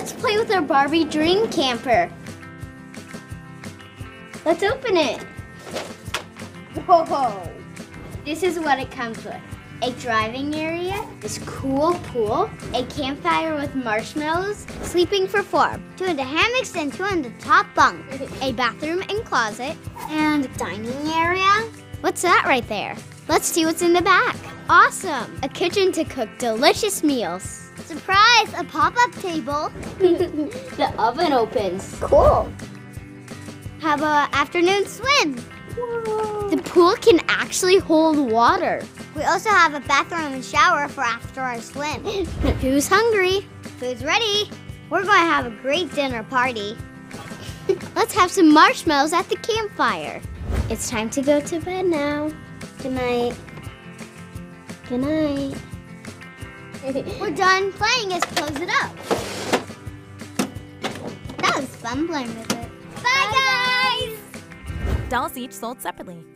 Let's play with our Barbie Dream Camper. Let's open it. Whoa! This is what it comes with. A driving area, this cool pool, a campfire with marshmallows, sleeping for 4, 2 in the hammocks and 2 in the top bunk, a bathroom and closet, and dining area. What's that right there? Let's see what's in the back. Awesome! A kitchen to cook delicious meals. Surprise! A pop-up table. The oven opens. Cool. How about an afternoon swim? Whoa. The pool can actually hold water. We also have a bathroom and shower for after our swim. Who's hungry? Food's ready. We're going to have a great dinner party. Let's have some marshmallows at the campfire. It's time to go to bed now. Good night. Good night. We're done playing. Let's close it up. That was fun playing with it. Bye, guys! Dolls each sold separately.